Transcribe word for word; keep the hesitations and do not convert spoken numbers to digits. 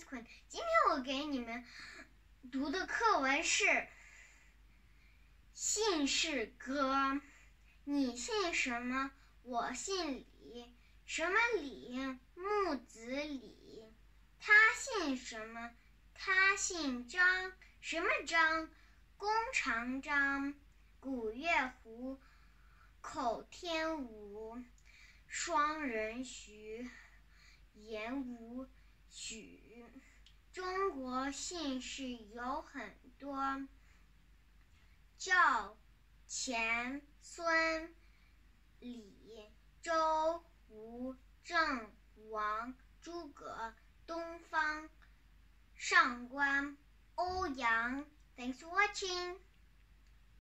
Miss Queen。今天我给你们读的课文是《姓氏歌》。你姓什么？我姓李。什么李？木子李。他姓什么？他姓张。什么张？弓长张。古月胡，口天吴。双人徐，言无许。中国姓氏有很多，赵、钱、孙、李、周、吴、郑、王、诸葛、东方、上官、欧阳。Thanks for watching.